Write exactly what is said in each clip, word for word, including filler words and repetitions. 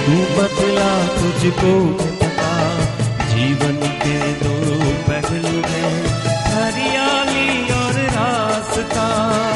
तू बदला तुझको पता, जीवन के दो पहलू हैं, हरियाली और रास्ता।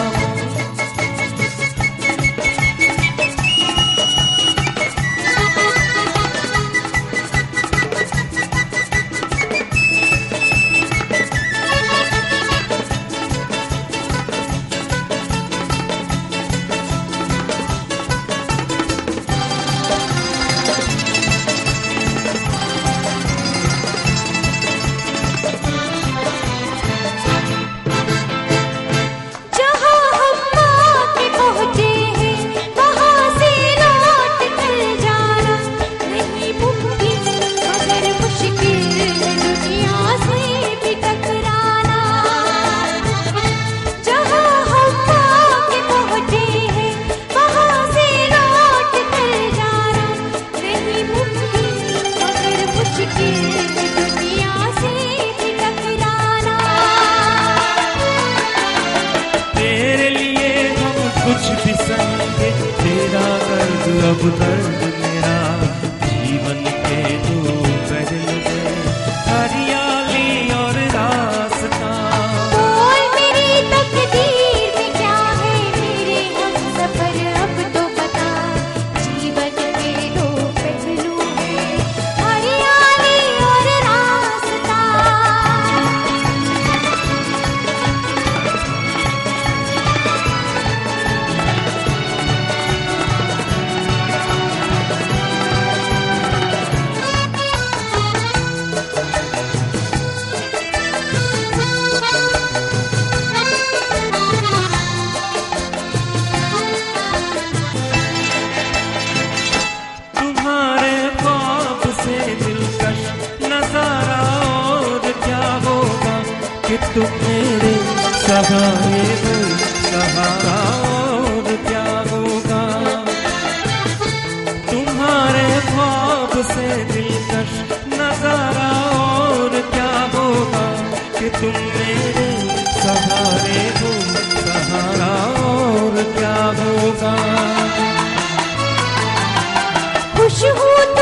अब दर्द मेरा, जीवन के दो पहलू हैं, हरियाली और रास्ता। बोल मेरी तकदीर में क्या है मेरे हमसफर, अब तो बता, जीवन के दो पहलू हैं, हरियाली और रास्ता। कि तुम मेरे सहारे हो, सहारा और क्या होगा। तुम्हारे ख्वाब से दिलकश नजारा और क्या होगा, कि तुम मेरे सहारे हो, सहारा और क्या होगा। खुश हूँ